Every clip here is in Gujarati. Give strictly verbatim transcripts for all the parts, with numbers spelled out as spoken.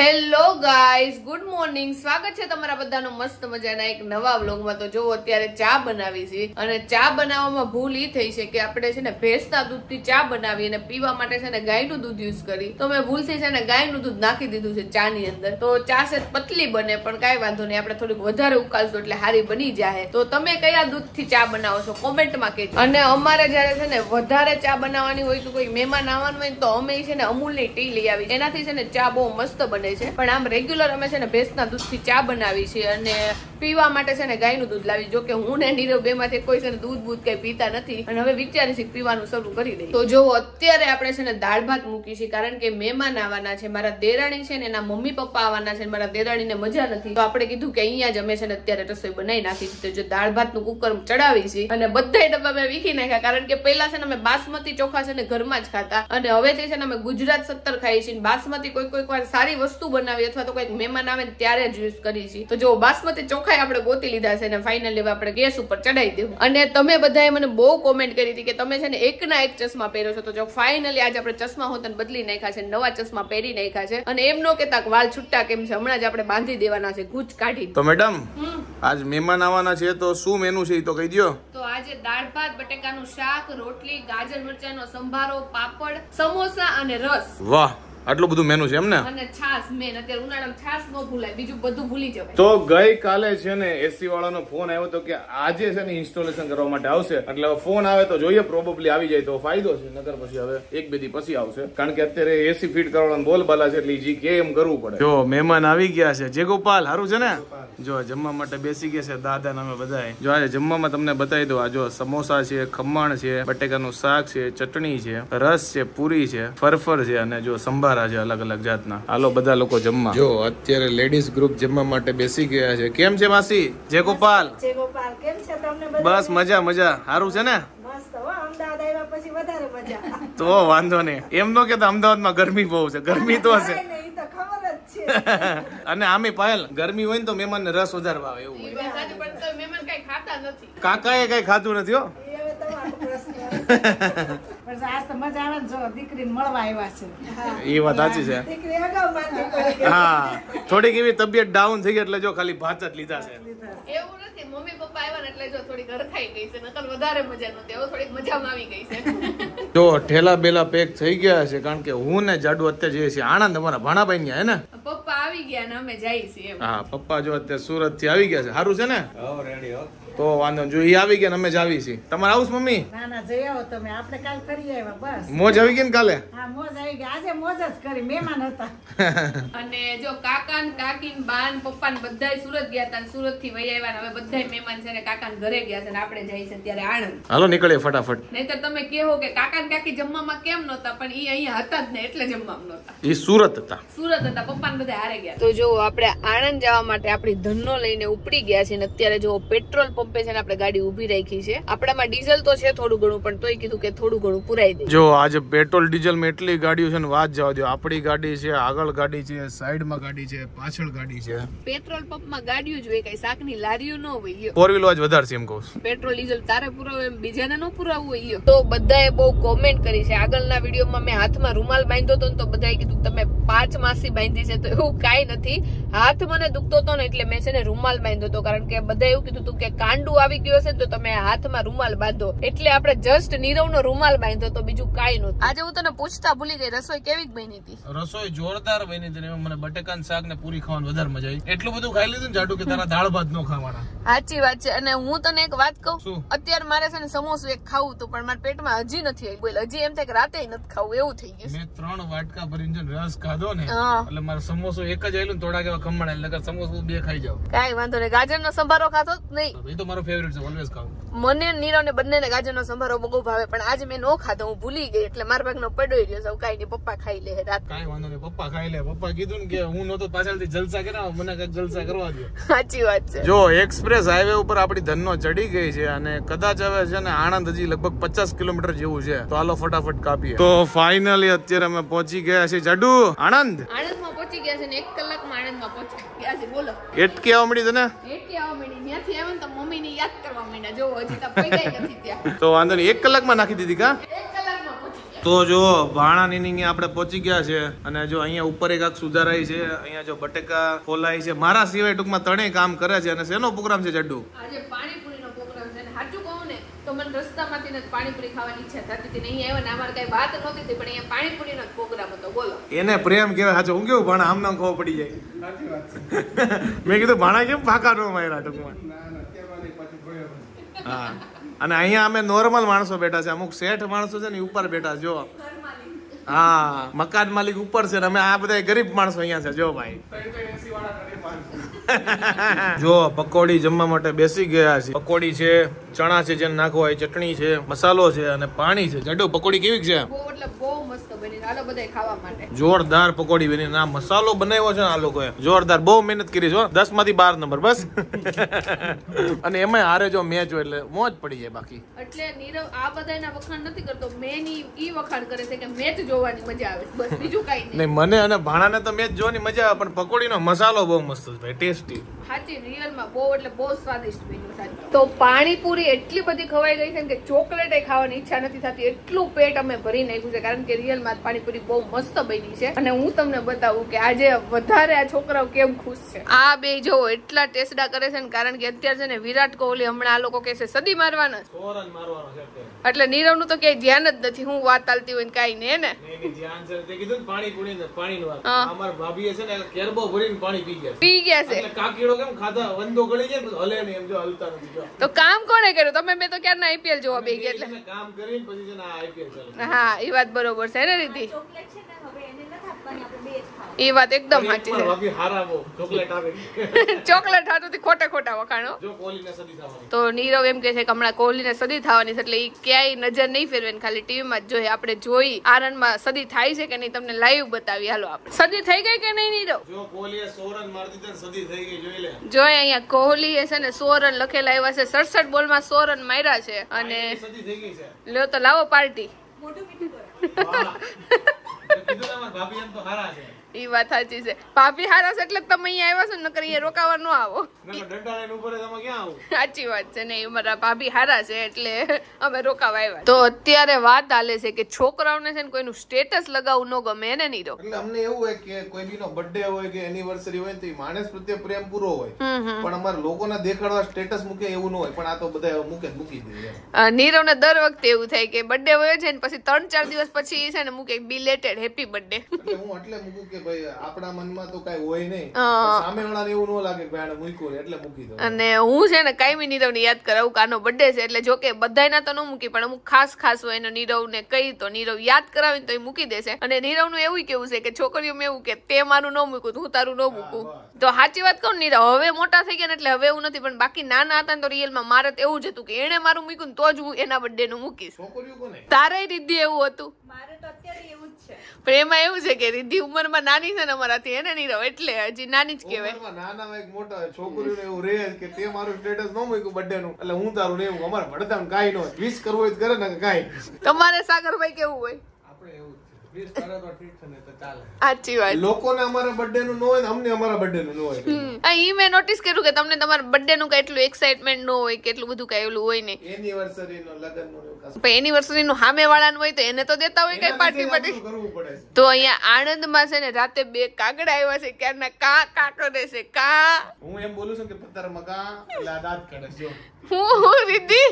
Hello guys, good morning. સ્વાગત છે તમારા બધાનું મસ્ત મજાના એક નવા વ્લોગમાં. તો જો અત્યારે ચા બનાવી છે અને ચા બનાવવામાં ભૂલ ઈ થઈ છે કે આપણે છે ને ભેંસના દૂધથી ચા બનાવી અને પીવા માટે છે ને ગાયનું દૂધ યુઝ કરી. તો મેં ભૂલથી છે ને ગાયનું દૂધ નાખી દીધું છે ચા ની અંદર. તો ચા છે પતલી બને પણ કાંઈ વાંધો નહીં, આપણે થોડીક વધારે ઉકાળશું એટલે હારી બની જાય. તો તમે કયા દૂધથી ચા બનાવો છો કોમેન્ટમાં કહેજો. અને અમારે જયારે છે ને વધારે ચા બનાવવાની હોય તો કોઈ મહેમાન આવવાનું હોય તો અમે છે ને અમૂલની ટી લઈ આવી, એનાથી છે ને ચા બહુ મસ્ત બને છે. પણ આમ રેગ્યુલર અમે છે ને ભેંસના દૂધથી ચા બનાવી છે અને પીવા માટે છે ને ગાયનું દૂધ લાવી. જો કે હું ને નીરવ બે માંથી કોઈ છે ને દૂધ બૂધ કઈ પીતા નથી અને હવે વિચારી છે પીવાનું શરૂ કરી દઈએ. તો જો અત્યારે આપણે છે ને દાળ ભાત મૂકી છે કારણ કે મહેમાન આવવાના છે. મારા દેરાણી છે ને એના મમ્મી પપ્પા આવવાના છે, મારા દેરાણી ને મજા નથી તો આપણે કીધું કે અહીંયા જ અમે છે ને અત્યારે રસોઈ બનાવી નાખી છે. તો જો દાળ ભાત નું કુકર ચડાવી છે અને બધા ડબ્બા મેં વીખી નાખ્યા કારણ કે પેલા છે ને અમે બાસમતી ચોખા છે ને ઘરમાં જ ખાતા અને હવે છે ને અમે ગુજરાત સત્તર ખાઈએ છીએ. બાસમતી કોઈ કોઈક વાર સારી વસ્તુ બનાવી અથવા તો કોઈક મહેમાન આવે ને ત્યારે જ યુઝ કરી છે. તો જો બાસમતી ચોખા આપણે ગોતી લીધા છે ને ફાઇનલી આપણે ગેસ ઉપર ચડાવી દેવું. અને તમે બધાએ મને બહુ કોમેન્ટ કરી હતી કે તમે છે ને એક ના એક ચશ્મા પહેરો છો. તો જો ફાઇનલી આજે આપણે ચશ્મા હોતન બદલી નાખ્યા છે, નવા ચશ્મા પહેરી નાખ્યા છે. અને એમ નો કેતા વાળ છૂટા કેમ છે, હમણાં જ આપણે બાંધી દેવાના છે ગૂંચ કાઢી. તો મેડમ આજ મહેમાન આવવાના છે તો શું મેનુ છે એ તો કહી દો. તો આજે દાળ ભાત, બટેકાનું શાક, રોટલી, ગાજર મરચાંનો સંભારો, પાપડ, સમોસા અને રસ. વાહ, આટલું બધું મેનુ છે એમ ને? અને છાસ. મેન અત્યારે ઉનાળામાં છાસ ન ભૂલાય, બીજું બધું ભૂલી જવાય. તો ગઈ કાલે છે ને એસી વાળાનો ફોન આવ્યો તો કે આજે છે ને ઇન્સ્ટોલેશન કરવા માટે આવશે. એટલે ફોન આવે તો જોઈએ, પ્રોબેબલી આવી જાય તો ફાયદો છે, નકર પછી હવે એક બે દી પછી આવશે કારણ કે અત્યારે એસી ફિટ કરવાનો બોલબાલા છે એટલે જી કે એમ કરવું પડે. જો મહેમાન આવી ગયા છે. જે ગોપાલ હારું છે ને? જો જમવા માટે બેસી ગયા છે દાદા નામે બધા. જો આજે જમવામાં તમને બતાવી દો. આ જો સમોસા છે, ખમણ છે, બટેકાનું શાક છે, ચટણી છે, રસ છે, પૂરી છે, ફરફર છે અને જો સંભાર છે અલગ અલગ જાતના. હાલો બધા લોકો જમવા. જો અત્યારે લેડીઝ ગ્રુપ જમવા માટે બેસી ગયા છે. કેમ છે માસી? જય ગોપાલ. જય ગોપાલ, કેમ છે તમને બધા? બસ મજા મજા. સારું છે ને? મસ્ત હો, અમદાવાદ આવ્યા પછી વધારે મજા. તો વાંધો નહીં. એમ નો કેતા અમદાવાદમાં ગરમી બહુ છે. ગરમી તો હશે નહીં તો ખબર જ છે. અને આમે પાયલ ગરમી હોય ને તો મહેમાન ને રસ વધારે આવે એવું હોય. મહેમાન કઈ ખાતા નથી. કાકાએ કઈ ખાધું નથી હો. એ હવે તમારો પ્રશ્ન. પણ આજ તો મજા આવે ને, જો દીકરીને મળવા આવ્યા છે. એ વાત સાચી છે. દીકરી અગાઉ માંડી પડી. હા, થોડીક એવી તબિયત ડાઉન થઈ ગઈ એટલે જો ખાલી ભાત જ લીધા છે. એવું નથી, મમ્મી પપ્પા આવ્યા ને એટલે જો થોડી ઘરખાઈ ગઈ છે, નકર વધારે મજા નહોતી. હવે થોડીક મજામાં આવી ગઈ છે. જો ઠેલા બેલા પેક થઈ ગયા છે કારણ કે હું ને જાડુ અત્યારે જઈએ છીએ આણંદ. અમારા ભાણાભાઈ ગયા હે ને? પપ્પા આવી ગયા ને અમે જઈએ છીએ. હા, પપ્પા જો અત્યારે સુરત થી આવી ગયા છે. સારું છે ને? તો વાંધો જો એ આવી ગયા ને અમે જ આવી છીએ. તમારે આવું મમ્મી? ના ના, જઈ આવો તમે. આપણે કાલ કરી આવ્યા બસ. મોજ આવી ગઈ ને કાલે? હા, મોજ આવી ગઈ. આજે મોજ જ કરી, મહેમાન હતા. અને જો કાકા ને કાકી ને બા ને પપ્પા ને બધાય સુરત ગયા હતા, સુરત થી વહી આવ્યા. હવે બધાય મહેમાન છે ને કાકા ને ઘરે ગયા છે ને આપણે જઈએ છીએ ત્યારે આણંદ. હાલો નીકળીએ ફટાફટ. નહીતર તમે કહો કે કાકા ને કાકી જમવામાં કેમ નહોતા, પણ ઈ અહીંયા હતા જ ને એટલે જમવામાં નહોતા. એ સુરત હતા. સુરત હતા, પપ્પા ને બધા હારે ગયા. તો જો આપણે આણંદ જવા માટે આપણી ધનનો લઈને ઉપડી ગયા છે ને અત્યારે જો પેટ્રોલ પંપે છે ને આપણે ગાડી ઉભી રાખી છે. આપણામાં ડીઝલ તો છે થોડું ઘણું, પણ તોય કીધું કે થોડું ઘણું પુરાઈ દે. જો આજે પેટ્રોલ ડીઝલ માં એટલી ગાડીઓ છે ને વાત જવા દો. આપણી ગાડી છે, આગળ ગાડી છે, સાઈડ માં ગાડી છે, પાછળ ગાડી છે. પેટ્રોલ પંપ માં ગાડીઓ જ હોય, કઈ શાક ની લારીઓ ન હોય. ફોર વ્હીલ જ વધારે છે એમ કહું. પેટ્રોલ ડીઝલ તારે પુરાવું એમ બીજાને ન પુરાવવું હોય. તો બધાએ બહુ કોમેન્ટ કરી છે. આગળના વિડીયોમાં મેં હાથમાં રૂમાલ બાંધ્યો હતો ને તો બધાએ કીધું તમે પાંચ માસી બાંધી છે. તો એવું કાંઈ નથી. હાથ મને દુખતો હતો ને એટલે મેં છે ને રૂમાલ બાંધ્યો હતો કારણ કે બધા એવું કીધું હતું કે કાંડું આવી ગયું હશે તો તમે હાથમાં રૂમાલ બાંધો. એટલે આપણે જસ્ટ નીરવનો રૂમાલ બાંધ્યો તો બીજું કાંઈ નહોતું. આજે હું તને પૂછતા ભૂલી ગઈ, રસોઈ કેવી બની હતી? રસોઈ જોરદાર બની હતી. એમાં મને બટેકાનું શાક ને પૂરી ખાવાની વધારે મજા આવી. એટલું બધું ખાઈ લીધું ને જાડુ કે તારા દાળ ભાત નો ખાવાના. સાચી વાત છે. અને હું તને એક વાત કહું, અત્યારે મારે છે ને સમોસું એક ખાવું હતું પણ મારા પેટમાં હજી નથી આવી. બોલ, હજી એમ થાય કે રાતે નથી ખાવું એવું થઈ ગયું. મેં ત્રણ વાટકા ભરીને રસ ખાધો ને એટલે મારો સમોસો એક જ આવેલું, થોડાક એવા ખમણ એટલે સમોસું બે ખાઈ જાવ. કાંઈ વાંધો નહીં. ગાજર નો સંભારો ખાતો નહીં? એ તો મારો ફેવરેટ છે, ઓલવેઝ ખાવું. મને નીરવ ને બંને ને ગાજર નો સંભારો બહુ ભાવે પણ આજે મેં નો ખાધો, હું ભૂલી ગઈ એટલે મારા ભાગ નો પડ્યો રહ્યો. કઈ નહીં, પપ્પા ખાઈ લે રાત. કઈ વાંધો નહીં, પપ્પા ખાઈ લે. પપ્પા કીધું ને કે હું નતો પાછળથી જલસા કર્યા, મને કઈક જલસા કરવા દો. સાચી વાત છે. જો એક્સપ્રેસ હાઈવે ઉપર આપડી ધનનો ચડી ગઈ છે અને કદાચ હવે છે ને આણંદ હજી લગભગ પચાસ કિલોમીટર જેવું છે. તો હાલો ફટાફટ કાપીએ. તો ફાઇનલી અત્યારે અમે પહોંચી ગયા છે જાડુ આણંદ. આણંદ માં પહોંચી ગયા છે ને એક કલાકમાં આણંદ માં પહોંચી ગયા છે. બોલો એટકે આવવા મળી તને? એટકે આવવા મળી. ત્યાંથી આવે ને તો મમ્મી ને યાદ કરવા માંડ્યા. જો હજી તો પૈડા નથી ત્યાં. તો વાંધો નહીં, એક કલાકમાં નાખી દીધી કા? એક કલાકમાં પહોંચી ગયા. તો જો ભાણા ની આપણે પહોંચી ગયા છે અને જો અહીંયા ઉપર એક આખ સુધારાઈ છે, અહીંયા જો બટેકા ફોલાઈ છે. મારા સિવાય ટૂંકમાં ત્રણેય કામ કરે છે. અને શેનો પ્રોગ્રામ છે જડ્ડુ? આજે પાણીપુરીનો પ્રોગ્રામ છે. અને સાચું કહું ને તો મને રસ્તામાંથી જ પાણીપુરી ખાવાની ઈચ્છા થતી હતી. નહીં આવ્યા ને અમારે કઈ વાત નહોતી પણ અહીંયા પાણીપુરીનો જ પ્રોગ્રામ હતો. બોલો એને પ્રેમ કહેવાય. સાચું હું કેવું ભાણા આમ નામ ખબર પડી જાય. મેં કીધું ભાણા કેમ ફાકા નો માર્યા ટૂંકમાં. હા અને અહીંયા અમે નોર્મલ માણસો બેઠા છે. અમુક શેઠ માણસો છે ને ઉપર બેઠા જો. હા મકાન માલિક ઉપર છે ને અમે આ બધા ગરીબ માણસો અહીંયા છે. જો ભાઈ જો પકોડી જમવા માટે બેસી ગયા છે. પકોડી છે, ચણા છે જેને નાખવો હોય, ચટણી છે, મસાલો છે અને પાણી છે. જડો પકોડી કેવી છે? એટલે બહુ મસ્ત બની. હાલો બધા ખાવા માટે. જોરદાર પકોડી બની. ના મસાલો બનાવ્યો છે ને આ લોકોએ જોરદાર. બહુ મહેનત કરી છો. દસ માંથી બાર નંબર બસ. અને એમાં હારે જો મેચ હોય એટલે મોજ પડી જાય. બાકી એટલે નીરવ આ બધાના વખાણ નથી કરતો. મેન ઈ વખાણ કરે છે કે મેચ જોવાની મજા આવે બસ, બીજું કઈ નહીં. મને અને ભાણાને તો મેચ જોવાની મજા આવે પણ પકોડીનો મસાલો બહુ મસ્ત છે ભાઈ, ટેસ્ટી. સાચી રિયલમાં બહુ એટલે બહુ સ્વાદિષ્ટ બન્યું. સાચું તો પાણીપુરી એટલી બધી ખવાઈ ગઈ છે કે ચોકલેટ ખાવાની ઈચ્છા નથી થતી. એટલું પેટ અમે ભરી નાખ્યું છે કારણ કે રિયલમાં પાણીપુરી બહુ મસ્ત બની છે. અને હું તમને બતાવું કે આજે વધારે આ છોકરાઓ કેમ ખુશ છે. આ બે જો એટલા ટેસ્ડા કરે છે ને કારણ કે અત્યારે છે ને વિરાટ કોહલી હમણાં આ લોકો કહે છે સદી મારવાના એટલે નીરવ નું તો ક્યાંય ધ્યાન જ નથી. હું વાત ચાલતી હોય કઈ ને ને પી ગયા છે. તો કામ કોને કર્યું? તમે મેં તો ક્યારના આઈપીએલ જોવા બે ગયા એટલે કામ કરીને પછી છે ને આઈપીએલ ચાલે. હા એ વાત બરોબર છે ને રીતિ. એ વાત એકદમ સાચી છે. ચોકલેટ હાટુથી ખોટા ખોટા વખાણો. તો નીરવ એમ કે છે કે હમણાં કોહલીને સદી થવાની છે એટલે એ ક્યાંય નજર નહીં ફેરવે, ખાલી ટીવીમાં જ જોઈએ. આપણે જોઈ આનંદમાં સદી થાય છે કે નહીં તમને લાઈવ બતાવી. હાલો આપણે સદી થઈ ગઈ કે નહીં નીરવ? જો કોહલીએ સો રન મારી દીધા સદી થઈ ગઈ જોઈ લે. જોઈ અહીંયા કોહલીએ છે ને સો રન લખેલા આવ્યા છે. સડસઠ બોલમાં સો રન માર્યા છે અને સદી થઈ ગઈ છે. લ્યો તો લાવો પાર્ટી. મોટું મીઠું ઈ વાત સાચી છે. ભાભી હારા છે એટલે તમે અહીંયા આવ્યા છો નકર અહીંયા રોકાવા ન આવો. સાચી વાત છે ને અમારા ભાભી હારા છે એટલે અમે રોકાવા આવ્યા. તો અત્યારે વાત ચાલે છે કે છોકરાઓને છે ને કોઈનું સ્ટેટસ લગાવવું ન ગમે એને નહીં રહો. એટલે અમને એવું હોય કે કોઈ બીનો બર્થડે હોય કે એનિવર્સરી હોય તો માણસ પ્રત્યે પ્રેમ પૂરો હોય પણ અમારા લોકોના દેખાડવા સ્ટેટસ મૂકે એવું ન હોય પણ આ તો બધા મૂકે મૂકી દે. નીરવ ને દર વખતે એવું થાય કે બર્થડે હોય છે ને પછી ત્રણ ચાર દિવસ પછી છે ને મૂકે બિલેટેડ હેપી બર્થડે. એટલે હું એટલે મૂકું કે ભાઈ આપણા મનમાં તો કઈ હોય નહીં, સામેવાળાને એવું ન લાગે કે આને મૂક્યું એટલે મૂકી દો. અને હું છે ને કાયમી નીરવને યાદ કરાવું કે આનો બર્થડે છે એટલે જો કે બધાયના તો ન મૂકી પણ અમુક ખાસ ખાસ હોય એને નીરવને કહી તો નીરવ યાદ કરાવીને તો એ મૂકી દેશે. અને નીરવનું એવું કેવું છે કે છોકરીઓમાં એવું કે તે મારું ન મૂકું હું તારું ન મૂકું. તો સાચી વાત કહું નીરવ હવે મોટા થઈ ગયા ને એટલે હવે એવું નથી પણ બાકી નાના હતા ને તો રિયલમાં મારે તો એવું જ હતું કે એને મારું મૂક્યું ને તો જ હું એના બર્થડે નું મૂકીશ. તારે રીધી એવું હતું? મારે તો અત્યારે એવું જ છે પણ એમાં એવું છે કે રીધી ઉંમરમાં નાની છે ને અમારાથી એને નહીં રહો એટલે હજી નાની જ કહેવાય. નાના હોય મોટા છોકરીઓને એવું રહે કે તે મારું સ્ટેટસ ન મૂક્યું બર્થડે નું એટલે હું તારું નહીં મૂકું. અમારે ભણતા કાઈ ન હોય વિશ કરવો હોય કરે ને કાઈ. તમારે સાગરભાઈ કેવું હોય? આપણે એવું સાચી વાત. લોકોને અમારા બર્થડે નું ન હોય અમને અમારા બર્થડે નું ન હોય. ઈ મેં નોટિસ કર્યું કે તમને તમારા બર્થડે નું કઈ એટલું એક્સાઇટમેન્ટ ન હોય કે એટલું બધું કઈ ઓલું હોય ને. એનિવર્સરી નો લગન નું પણ એનિવર્સરી નું સામે વાળાનું હોય તો એને તો દેતા હોય કઈ પાર્ટી પાર્ટી કરવું પડે. તો અહીંયા આણંદમાં છે ને રાતે બે કાગડા આવ્યા છે ક્યારના કા કા કરે છે કા. હું એમ બોલું છું કે પથ્થરમાં કા એટલે દાંત કાઢે છે. હું હું રીધી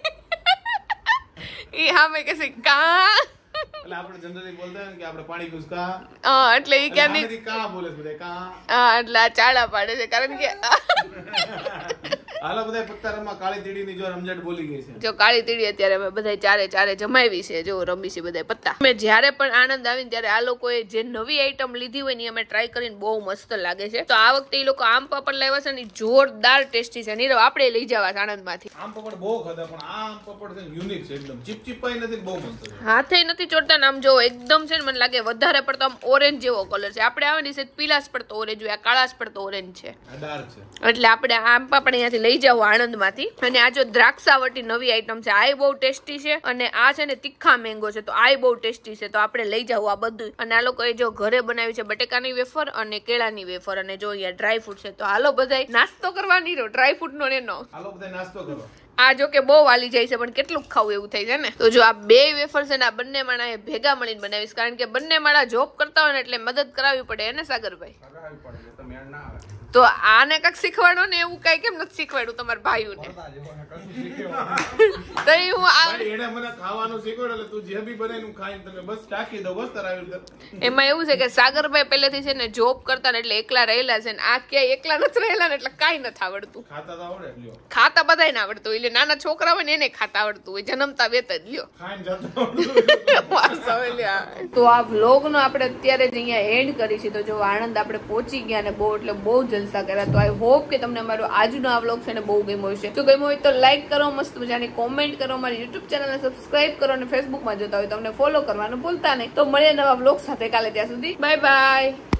ઈ સામે કે છે કા એટલે આપણે જનરલી બોલતા હોય ને કે આપણે પાણી ઘુસકા હા એટલે ઈ કે નહીં કા બોલે છે બધા કા હા એટલે આ ચાળા પાડે છે કારણ કે હાલો બધા પત્તારમાં કાળી તીડીની જો રમઝટ બોલી ગઈ છે. જો કાળી તીડી અત્યારે અમે બધા ચારે ચારે જમાવી છે જો રમી છે બધા પત્તા. અમે જ્યારે પણ આનંદ આવીને ત્યારે આ લોકોએ જે નવી આઈટમ લીધી હોય ને અમે ટ્રાય કરીને બહુ મસ્ત લાગે છે. તો આ વખતે એ લોકો આમ પાપડ લાવ્યા છે ને જોરદાર ટેસ્ટી છે. નીરવ આપણે લઈ જવા આનંદમાંથી. આમ પાપડ બહુ ખાધા પણ આ આમ પાપડ છે યુનિક છે એકદમ ચીપચીપાઈ નથી બહુ મસ્ત છે. હાથે નથી ચોટતા ને આમ જો એકદમ છે ને મને લાગે વધારે પડતો આમ ઓરેન્જ જેવો કલર છે. આપણે આવે ને પીલાશ પડતો ઓરેન્જ હોય આ કાળાશ પડતો ઓરેન્જ છે એટલે આપણે આમ પાપડ અહીંયાથી લઈ જાવ આણંદમાંથી. અને આ જો દ્રાક્ષાવટી નવી આઈટમ છે આ બહુ ટેસ્ટી છે અને આ છે ને તીખા મેંગો છે તો આ બહુ ટેસ્ટી છે તો આપણે લઈ જાવ આ બધું. અને આ લોકોએ જો ઘરે બનાવ્યું છે બટેકાની વેફર અને કેળાની વેફર અને જો અહીંયા ડ્રાય ફ્રૂટ છે. તો હાલો બધા નાસ્તો કરવાની રહ્યો ડ્રાય ફ્રૂટ નો એનો હાલો બધા નાસ્તો કરો. આ જો કે બહુ વાલી જાય છે પણ કેટલું ખાવું એવું થાય છે ને. તો જો આ બે વેફર છે ને આ બંને માણા એ ભેગા મળીને બનાવીશ, કારણ કે બંને માણા જોબ કરતા હોય ને એટલે મદદ કરાવવી પડે ને સાગરભાઈ. તો આને કઈક શીખવાડો ને, એવું કઈ કેમ નથી શીખવાડ્યું તમારા ભાઈઓને? તો હું એને મને ખાવાનું શીખવાડે એટલે તું જે બી બને ખાઈને તમે બસ ટાંકી દો બસ તરાવી. એમાં એવું છે કે સાગરભાઈ પહેલેથી છે ને જોબ કરતા ને એટલે એકલા રહેલા છે ને આ ક્યાંય એકલા નથી રહેલા ને એટલે કાંઈ નથી આવડતું. ખાતા તો આવડે લ્યો, ખાતા બધાને આવડતું હોય, એટલે નાના છોકરા હોય ને એને ખાતા આવડતું હોય, જન્મતા વેત જ લ્યો. તો આ વ્લોગ નો આપણે અત્યારે જ અહીંયા એન્ડ કરી છે. તો જો આણંદ આપણે પહોંચી ગયા ને બહુ એટલે બહુ જલસા કર્યા. તો આઈ હોપ કે તમને અમારો આજનો આ વ્લોગ છે ને બહુ ગમ્યો હશે. તો ગમ્યો હોય તો લાઈક કરો, મસ્ત મજાની કોમેન્ટ કરો, મારી યુટ્યુબ ચેનલને સબસ્ક્રાઇબ કરો અને ફેસબુકમાં જોતા હોય તો તમને ફોલો કરવાનું ભૂલતા નહીં. તો મળીએ નવા વ્લોગ સાથે કાલે, ત્યાં સુધી બાય બાય.